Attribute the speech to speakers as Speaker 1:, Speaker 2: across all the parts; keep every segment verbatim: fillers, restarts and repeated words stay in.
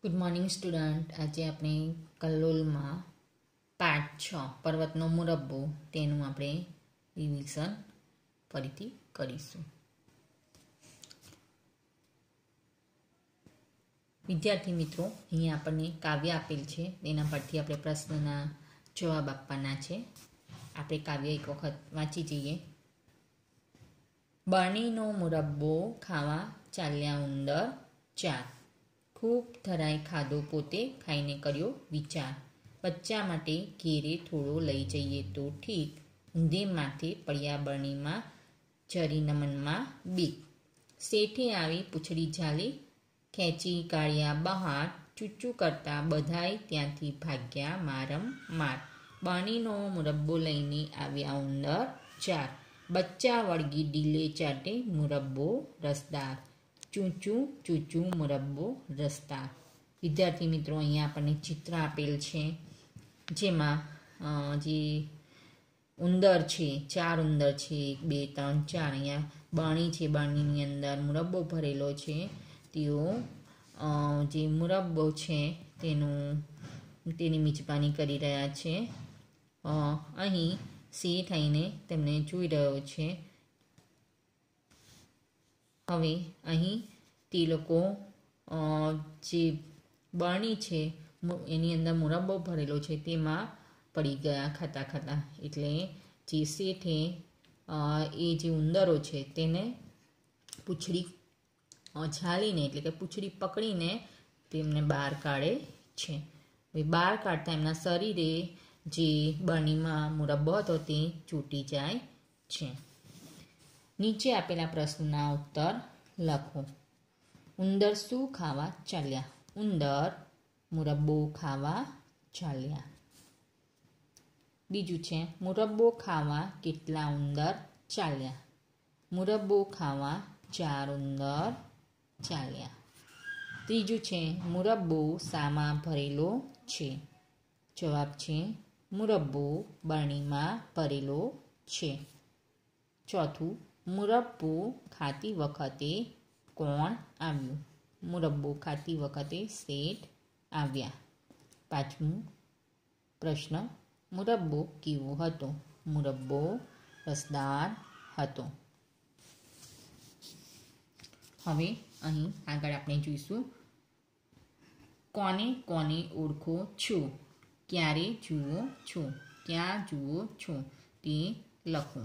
Speaker 1: Good morning student. आज अपने कल्लोल में पाठ छ पर्वतनो मुरब्बो तेनुं आपणे रिविजन फरीथी करीशुं। विद्यार्थी मित्रों, अहीं आपणे काव्य आपेल छे, तेना परथी आपणे प्रश्नना जवाब आपवाना छे। आपणे काव्य एक वखत वांची जईए। बरनीनो मुरब्बो खावा चाल्या उंदर चार, खूब धराय खाधो पोते खाईने कर्यो विचार। बच्चा माटे घेरे थोड़ो लई जईए तो ठीक, ऊंधे माथे पड़्या बरनी में चरी नमन में बीक। सेठे आवी पूछड़ी झाली, खेंची काढ़िया बहार, चूचू करता बधाय त्यांथी भाग्या मारम मार। बरनीनो मुरब्बो लईने आव्या उंदर चार, बच्चा वळगी डीले चाटे मुरब्बो रसदार। चूचू चूचू मुरब्बो रसदार। विद्यार्थी मित्रों, अहीं आपणे चित्र आपेल छे, जेमां जे उंदर छे, चार उंदर छे, एक बे त्रण चार। अहींया बरणी छे, बरણીની અંદર मुरब्बो भरेलो छे। तेओ जे मुरब्बो छे तेनुं तेनी मीजबानी करी रह्या छे। अहीं सेठ आવીને તેમને જોઈ રહ્યો છે। હવે અહીં તે લોકો જે બરણી છે એની અંદર મુરબ્બો ભરેલો છે તેમાં પડી ગયા ખાતા ખાતા। એટલે જે શેઠે એ જે ઉંદરો છે તેને પૂંછડી ઝાલીને એટલે કે પૂંછડી પકડીને તેમને બહાર કાઢે છે। હવે બહાર કાઢતા એમના શરીરે જે બરણીમાં મુરબ્બો હતો તે છૂટી જાય છે। નીચે આપેલા પ્રશ્નના ઉત્તર લખો। ઉંદર શું ખાવા ચાલ્યા? ઉંદર મુરબ્બો ખાવા ચાલ્યા। બીજું છે, મુરબ્બો ખાવા કેટલા ઉંદર ચાલ્યા? મુરબ્બો ખાવા ચાર ઉંદર ચાલ્યા। ત્રીજું છે, મુરબ્બો શામાં ભરેલો છે? જવાબ છે મુરબ્બો બરણીમાં ભરેલો છે। ચોથું, મુરબ્બો ખાતી વખતે કોણ આવ્યું? મુરબ્બો ખાતી વખતે શેઠ આવ્યા। પાંચમું પ્રશ્ન, મુરબ્બો કેવો હતો? મુરબ્બો રસદાર હતો। હવે અહીં આગળ આપણે જોઈશું, કોને કોને ઓળખો છો? ક્યારે જુઓ છો? ક્યાં જુઓ છો તે લખો।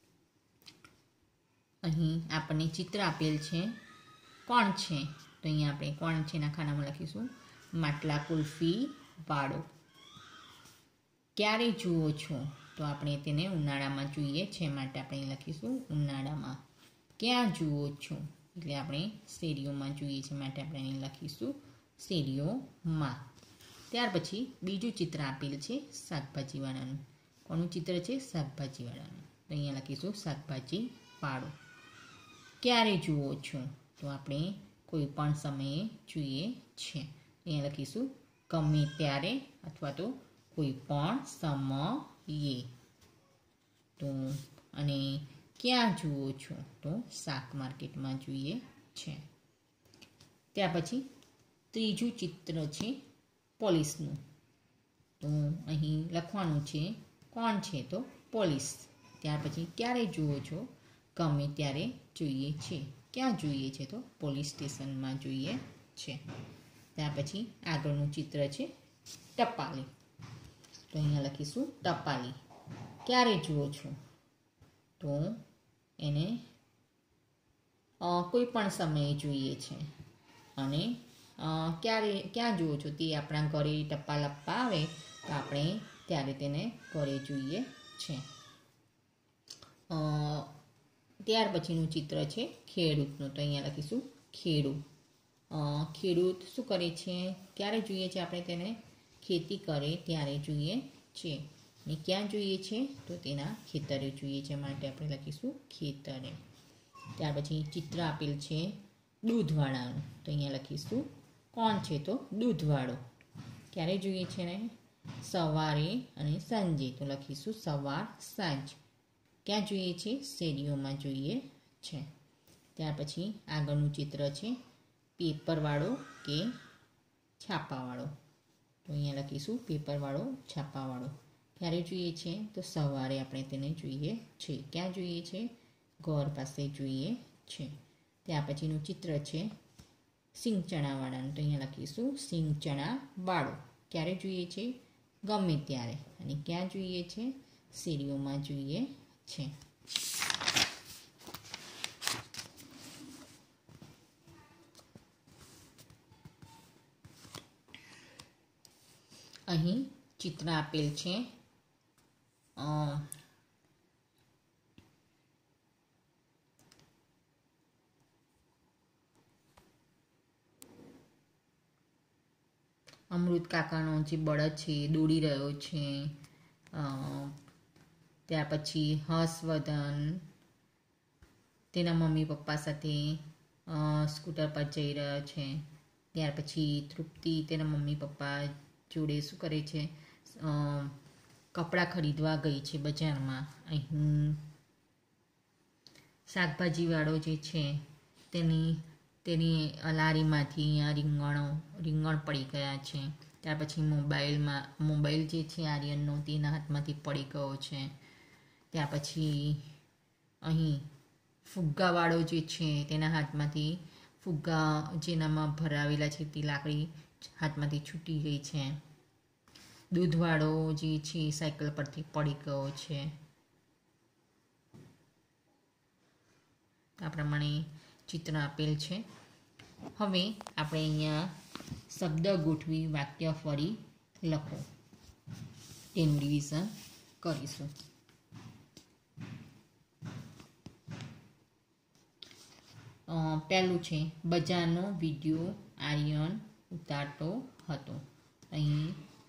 Speaker 1: અહીં આપણને ચિત્ર આપેલ છે, કોણ છે? તો અહીં આપણે કોણ છે ના ખાનામાં લખીશું માટલા કુલ્ફી વાળો। ક્યારે જુઓ છો? તો આપણે તેને ઉનાળામાં જોઈએ છે માટે આપણે લખીશું ઉનાળામાં। ક્યાં જુઓ છો? એટલે આપણે શેરીઓમાં જોઈએ છે માટે આપણે અહીં લખીશું શેરીઓમાં। ત્યાર પછી બીજું ચિત્ર આપેલ છે શાકભાજીવાળાનું। કોનું ચિત્ર છે? શાકભાજીવાળાનું। તો અહીંયા લખીશું શાકભાજી વાળો। ક્યારે જુઓ છો? તો આપણે કોઈ પણ સમયે જોઈએ છે। અહીંયા લખીશું ગમે ત્યારે અથવા તો કોઈ પણ સમયે। તો અને ક્યાં જુઓ છો? તો શાક માર્કેટમાં જોઈએ છે। ત્યાર પછી ત્રીજું ચિત્ર છે પોલીસનું। તો અહીં લખવાનું છે કોણ છે? તો પોલીસ। ત્યાર પછી ક્યારે જુઓ છો? ગમે ત્યારે જોઈએ છે। ક્યાં જોઈએ છે? તો પોલીસ સ્ટેશનમાં જોઈએ છે। ત્યાર પછી આગળનું ચિત્ર છે ટપાલી। તો અહીંયા લખીશું ટપાલી। ક્યારે જુઓ છો? તો એને કોઈ પણ સમયે જોઈએ છે। અને ક્યારે ક્યાં જુઓ છો? તે આપણા ઘરે ટપાલ આપવા આવે તો આપણે ત્યારે તેને ઘરે જોઈએ છે। ત્યાર પછીનું ચિત્ર છે ખેડૂતનું। તો અહીંયા લખીશું ખેડૂત। ખેડૂત શું કરે છે? ક્યારે જોઈએ છે આપણે તેને? ખેતી કરે ત્યારે જોઈએ છે। અને ક્યાં જોઈએ છે? તો તેના ખેતરે જોઈએ છે માટે આપણે લખીશું ખેતરે। ત્યાર પછી ચિત્ર આપેલ છે દૂધવાળાનું। તો અહીંયા લખીશું કોણ છે? તો દૂધવાળો। ક્યારે જોઈએ છે ને? સવારે અને સાંજે। તો લખીશું સવાર સાંજ। ક્યાં જોઈએ છે? શેરીઓમાં જોઈએ છે। ત્યાર પછી આગળનું ચિત્ર છે પેપરવાળો કે છાપાવાળો. તો અહીંયા લખીશું પેપરવાળો, છાપાવાળો. ક્યારે જોઈએ છે? તો સવારે આપણે તેને જોઈએ છે. ક્યાં જોઈએ છે? ઘર પાસે જોઈએ છે. ત્યાર પછીનું ચિત્ર છે સિંગ ચણાવાળાનું. તો અહીંયા લખીશું સિંગ ચણા વાળો. ક્યારે જોઈએ છે? ગમે ત્યારે. અને ક્યાં જોઈએ છે? શેરીઓમાં જોઈએ છે. અહીં ચિત્ર આપેલ છે. અમૃત કાકાનો જે બળદ છે એ દોડી રહ્યો છે. ત્યાર પછી હર્ષવર્ધન તેના મમ્મી પપ્પા સાથે સ્કૂટર પર જઈ રહ્યો છે. ત્યાર પછી તૃપ્તિ તેના મમ્મી પપ્પા જોડે શું કરે છે? કપડાં ખરીદવા ગઈ છે બજારમાં. અહીં શાકભાજીવાળો જે છે તેની તેની લારીમાંથી અહીંયા રીંગણો રીંગણ પડી ગયા છે. ત્યાર પછી મોબાઈલમાં મોબાઈલ જે છે આર્યનનો તેના હાથમાંથી પડી ગયો છે. ત્યાર પછી અહીં ફુગ્ગાવાળો જે છે તેના હાથમાંથી ફુગ્ગા જેનામાં ભરાવેલા છે તે લાકડી હાથમાંથી છૂટી ગઈ છે. દૂધવાળો જે છે સાયકલ પરથી પડી ગયો છે. આ પ્રમાણે ચિત્ર આપેલ છે. હવે આપણે અહીંયા શબ્દ ગોઠવી વાક્ય ફરી લખો તેનું રિવિઝન કરીશું. પહેલું છે બજારનો વિડીયો આર્યન ઉતારતો હતો. અહીં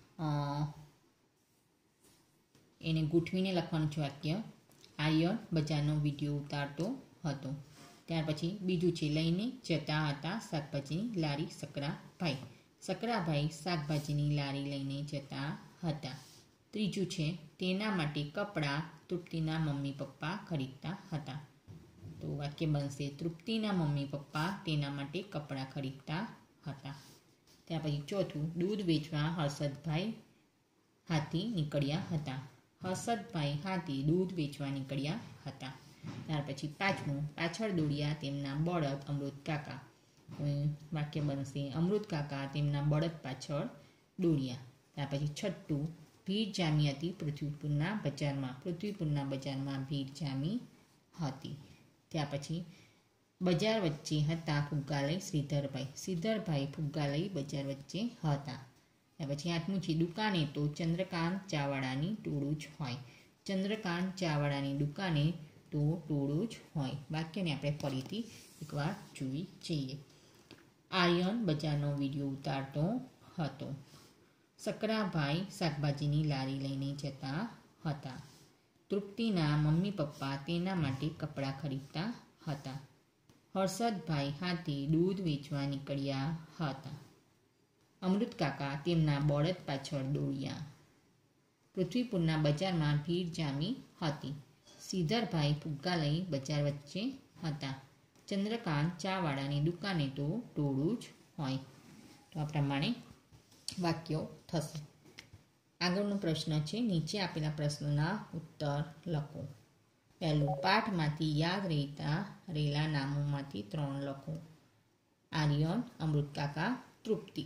Speaker 1: એને ગોઠવીને લખવાનું છે વાક્ય. આર્યન બજારનો વિડીયો ઉતારતો હતો. ત્યાર પછી બીજું છે લઈને જતા હતા શાકભાજીની લારી સકરાભાઈ. સકરાભાઈ શાકભાજીની લારી લઈને જતા હતા. ત્રીજું છે તેના માટે કપડાં તૃપ્તિના મમ્મી પપ્પા ખરીદતા હતા. તો વાક્ય બનશે તૃપ્તિના મમ્મી પપ્પા તેના માટે કપડાં ખરીદતા હતા. ત્યાર પછી ચોથું દૂધ વેચવા હર્ષદભાઈ હાથી નીકળ્યા હતા. હર્ષદભાઈ હાથી દૂધ વેચવા નીકળ્યા હતા. ત્યાર પછી પાંચમું પાછળ દોડ્યા તેમના બળદ અમૃત કાકા. વાક્ય બનશે અમૃત કાકા તેમના બળદ પાછળ દોડ્યા. ત્યાર પછી છઠ્ઠું ભીડ જામી હતી પૃથ્વીપુરના બજારમાં. પૃથ્વીપુરના બજારમાં ભીડ જામી હતી. ત્યાર પછી બજાર વચ્ચે હતા ફુગ્ગાલય શ્રીધરભાઈ. શ્રીધરભાઈ ફુગ્ગાલય બજાર વચ્ચે હતા. ત્યાર પછી આઠમું છે દુકાને તો ચંદ્રકાંત ચાવાળાની ટોળું જ હોય. ચંદ્રકાંત ચાવાળાની દુકાને તો ટોળું જ હોય. વાક્યને આપણે ફરીથી એકવાર જોઈ જઈએ. આર્યન બજારનો વિડીયો ઉતારતો હતો. સકરાભાઈ શાકભાજીની લારી લઈને જતા હતા. તૃપ્તિના મમ્મી પપ્પા તેના માટે કપડાં ખરીદતા હતા. હર્ષદભાઈ હાથી દૂધ વેચવા નીકળ્યા હતા. અમૃત કાકા તેમના બળદ પાછળ દોડ્યા. પૃથ્વીપુરના બજારમાં ભીડ જામી હતી. શ્રીધરભાઈ ફુગ્ગાલય બજાર વચ્ચે હતા. ચંદ્રકાંત ચાવાળાની દુકાને તો ટોળું જ હોય. તો આ પ્રમાણે વાક્યો થશે. આગળનો પ્રશ્ન છે નીચે આપેલા પ્રશ્નોના ઉત્તર લખો. પહેલું પાઠમાંથી યાદ રહેતા રહેલા નામોમાંથી ત્રણ લખો. આર્યન, અમૃત કાકા, તૃપ્તિ.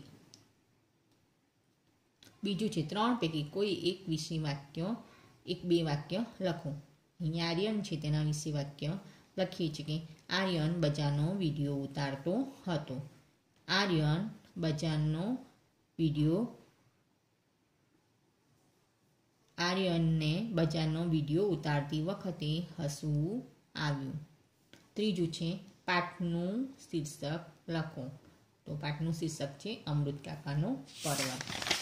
Speaker 1: બીજું છે ત્રણ પૈકી કોઈ એક વિશે વાક્ય એક બે વાક્ય લખો. અહીંયા આર્યન છે તેના વિશે વાક્ય લખીએ છીએ કે આર્યન બજારનો વિડીયો ઉતારતો હતો. આર્યન બજારનો વિડીયો આર્યનને બજારનો વિડીયો ઉતારતી વખતે હસવું આવ્યું. ત્રીજું છે પાઠનું શીર્ષક લખો. તો પાઠનું શીર્ષક છે અમૃત કાકાનો પર્વત.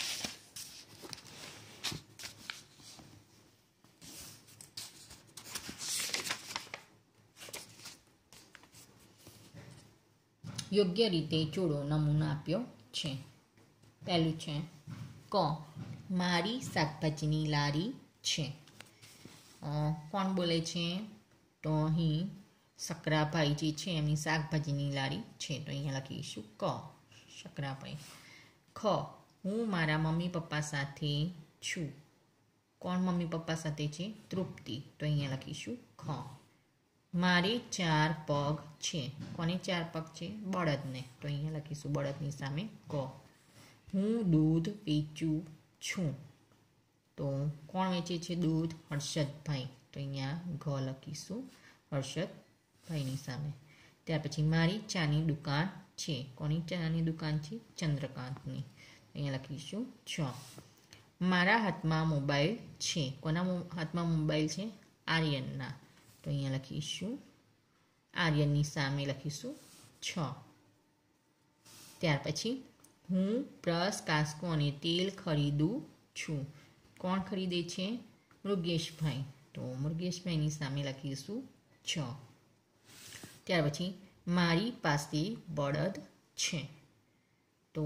Speaker 1: યોગ્ય રીતે જોડો નમૂનો આપ્યો છે. પહેલું છે ક મારી શાકભાજીની લારી છે. કોણ બોલે છે? તો અહીં સકરાભાઈ જે છે એમની શાકભાજીની લારી છે. તો અહીંયા લખીશું ક સકરાભાઈ. ખ હું મારા મમ્મી પપ્પા સાથે છું. કોણ મમ્મી પપ્પા સાથે છે? તૃપ્તિ. તો અહીંયા લખીશું ખ. મારે ચાર પગ છે. કોને ચાર પગ છે? બળદને. તો અહીંયા લખીશું બળદની સામે ક. હું દૂધ વેચું છું. તો કોણ વેચે છે દૂધ? હર્ષદભાઈ. તો અહીંયા ઘ લખીશું હર્ષદભાઈની સામે. ત્યાર પછી મારી ચાની દુકાન છે. કોની ચાની દુકાન છે? ચંદ્રકાંતની. અહીંયા લખીશું છ. મારા હાથમાં મોબાઈલ છે. કોના હાથમાં મોબાઈલ છે? આર્યનના. તો અહીંયા લખીશું આર્યનની સામે લખીશું છ. ત્યાર પછી હું બ્રશ, કાંસકો અને તેલ ખરીદું છું. કોણ ખરીદે છે? મૃગેશભાઈ. તો મૃગેશભાઈની સામે લખીશું છ. ત્યાર પછી મારી પાસે બળદ છે. તો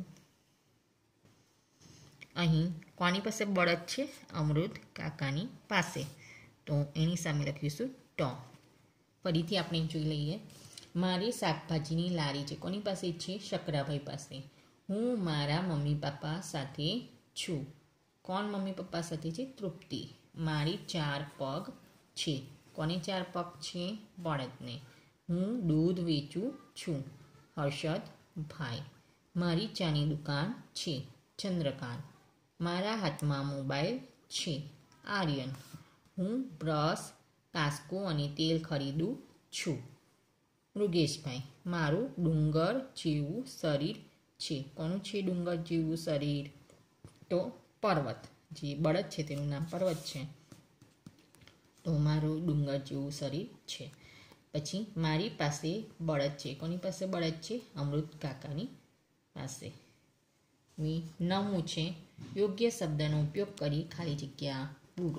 Speaker 1: અહીં કોની પાસે બળદ છે? અમૃત કાકાની પાસે. તો એની સામે લખીશું ટ. ફરીથી આપણે જોઈ લઈએ. મારી શાકભાજીની લારી છે. કોની પાસે છે? શકરાભાઈ પાસે. હું મારા મમ્મી પપ્પા સાથે છું. કોણ મમ્મી પપ્પા સાથે છે? તૃપ્તિ. મારી ચાર પગ છે. કોને ચાર પગ છે? બળદને. હું દૂધ વેચું છું. હર્ષદભાઈ. મારી ચાની દુકાન છે. ચંદ્રકાંત. મારા હાથમાં મોબાઈલ છે. આર્યન. હું બ્રશ, કાંસકો અને તેલ ખરીદું છું. મૃગેશભાઈ. મારું ડુંગર જેવું શરીર છે. કોનું છે ડુંગર જેવું શરીર? તો પર્વત. જે બળદ છે તેનું નામ પર્વત છે. તો મારું ડુંગર જેવું શરીર છે. પછી મારી પાસે બળદ છે. કોની પાસે બળદ છે? અમૃત કાકાની પાસે. નવમું છે યોગ્ય શબ્દનો ઉપયોગ કરી ખાલી જગ્યા પૂરો.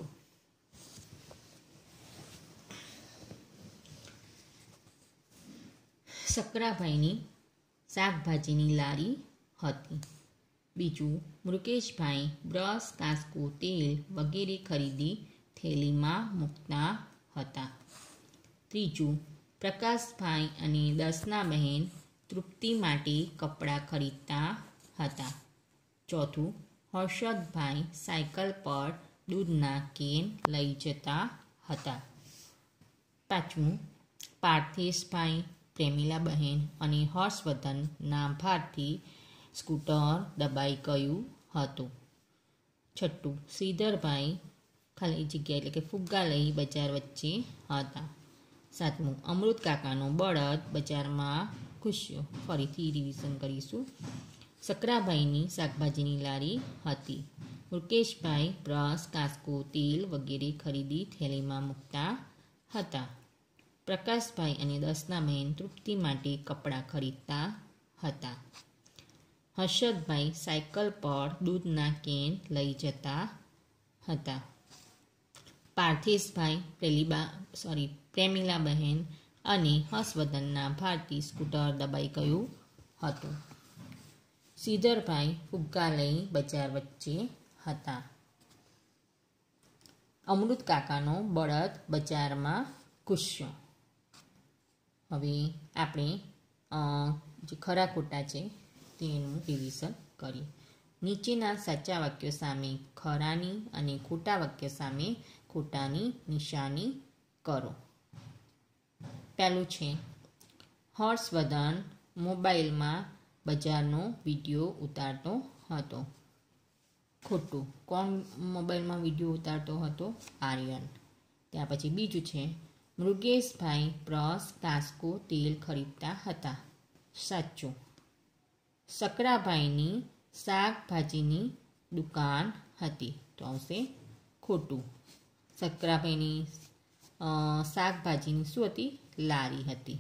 Speaker 1: શકરાભાઈની શાકભાજીની લારી હતી. બીજું મૃકેશભાઈ બ્રશ, કાંસકો, તેલ વગેરે ખરીદી થેલીમાં મૂકતા હતા. ત્રીજું પ્રકાશભાઈ અને દર્શના બહેન તૃપ્તિ માટે કપડાં ખરીદતા હતા. ચોથું હર્ષદભાઈ સાયકલ પર દૂધના કેન લઈ જતા હતા. પાંચમું પાર્થેશભાઈ, પ્રેમીલાબહેન અને હર્ષવર્ધન ના ભારથી સ્કૂટર દબાઈ ગયું હતું. છઠ્ઠું શ્રીધરભાઈ ખાલી જગ્યા એટલે કે ફુગ્ગા લઈ બજાર વચ્ચે હતા. સાતમું અમૃત કાકાનો બળદ બજારમાં ઘૂસ્યો. ફરીથી રિવિઝન કરીશું. શકરાભાઈની શાકભાજીની લારી હતી. મુકેશભાઈ બ્રશ, કાંસકો, તેલ વગેરે ખરીદી થેલીમાં મૂકતા હતા. પ્રકાશભાઈ અને દર્શનાબહેન તૃપ્તિ માટે કપડાં ખરીદતા હતા. હર્ષદભાઈ સાયકલ પર દૂધના કેન લઈ જતા હતા. પાર્થેશભાઈ પ્રેલીબા સોરી પ્રેમીલાબહેન અને હર્ષવર્ધનના ભારતી સ્કૂટર દબાઈ ગયું હતું. શ્રીધરભાઈ ફુગ્ગા લઈ બજાર વચ્ચે હતા. અમૃત કાકાનો બળદ બજારમાં ઘૂસ્યો. હવે આપણે જે ખરા ખોટા છે તેનું રિવિઝન કરીએ. નીચેના સાચા વાક્યો સામે ખરાની અને ખોટા વાક્ય સામે ખોટાની નિશાની કરો. પહેલું છે હર્ષવર્ધન મોબાઈલમાં બજારનો વિડીયો ઉતારતો હતો. ખોટું. કોણ મોબાઈલમાં વિડીયો ઉતારતો હતો? આર્યન. ત્યાર પછી બીજું છે મૃગેશભાઈ બ્રશ, કાંસકો, તેલ ખરીદતા હતા. સાચું. શકરાભાઈની શાકભાજીની દુકાન હતી. તો આવશે ખોટું. શકરાભાઈની શાકભાજીની શું હતી? લારી હતી.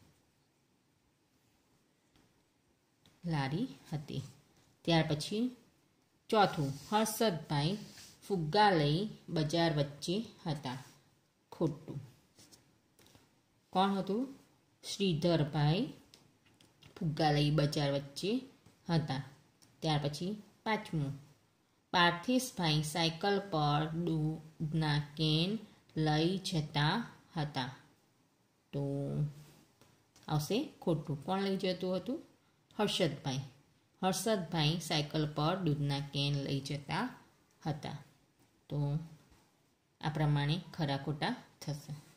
Speaker 1: લારી હતી. ત્યાર પછી ચોથું હર્ષદભાઈ ફુગ્ગા લઈ બજાર વચ્ચે હતા. ખોટું. કોણ હતું? શ્રીધરભાઈ ફુગ્ગા લઈ બજાર વચ્ચે હતા. ત્યાર પછી પાંચમું પાર્થેશભાઈ સાયકલ પર દૂધના કેન લઈ જતા હતા. તો આવશે ખોટું. કોણ લઈ જતું હતું? હર્ષદભાઈ. હર્ષદભાઈ સાયકલ પર દૂધના કેન લઈ જતા હતા. તો આ પ્રમાણે ખરા ખોટા થશે.